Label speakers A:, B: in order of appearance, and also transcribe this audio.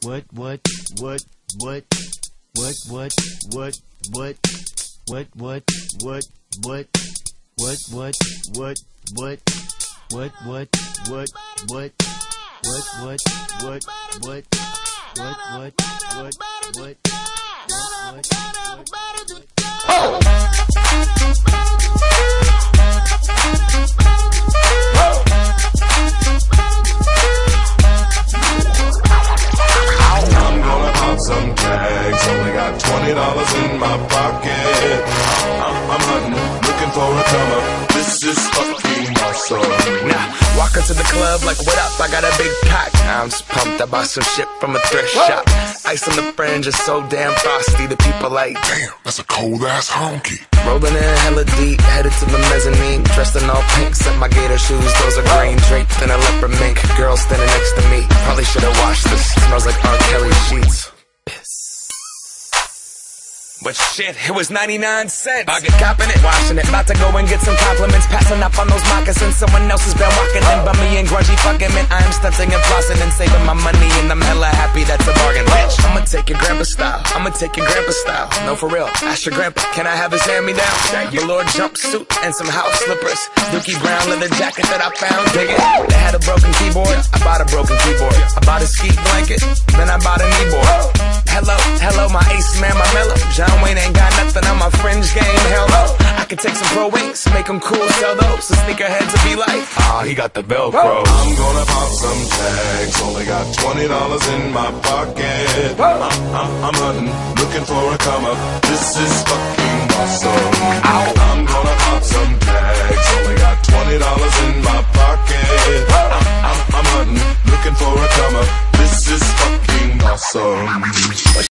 A: What,
B: some tags, only got $20 in my pocket. I'm hunting, looking for a come up. This is fucking awesome.
C: Nah, walk into the club like, what up? I got a big cock. I'm just pumped. I bought some shit from a thrift shop. Ice on the fringe is so damn frosty. The people like,
D: damn, that's a cold ass honky.
C: Rolling in hella deep, headed to the mezzanine. Dressed in all pink, set my gator shoes. Those are green, draped in a leopard mink. Girl standing next to me. Probably should've washed this. Smells like R. Kelly sheets. But shit, it was 99 cents. I get copping it, washing it. About to go and get some compliments. Passing up on those moccasins. Someone else has been walking in. Bummy and grungy fucking man. I am stunting and flossing and saving my money. And I'm hella happy that's a bargain, bitch. I'ma take your grandpa style. I'ma take your grandpa style. No, for real. Ask your grandpa, can I have his hand-me-down? Velour jumpsuit and some house slippers. Dookie brown leather jacket that I found. Dig it. They had a broken keyboard. I bought a broken keyboard. I bought a ski blanket. Then I bought a kneeboard. Hello, my ace man, my mellow. John Wayne ain't got nothing on my fringe game, hell no. I could take some pro wings, make them cool, sell those. So sneakerheads will be like, he got the Velcro.
B: I'm gonna pop some tags, only got $20 in my pocket. I'm hunting, looking for a come up. This is fucking awesome. I'm gonna pop some tags, only got $20 in my pocket. I'm hunting, looking for a come up. This is fucking awesome.